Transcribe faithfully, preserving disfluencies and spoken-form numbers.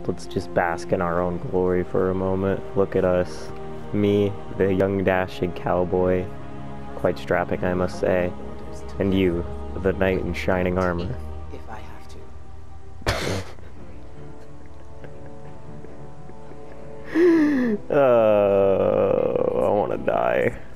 let's just bask in our own glory for a moment. Look at us. Me, the young dashing cowboy, quite strapping I must say, and you, the knight in shining armor. If I have to. Oh, I wanna die.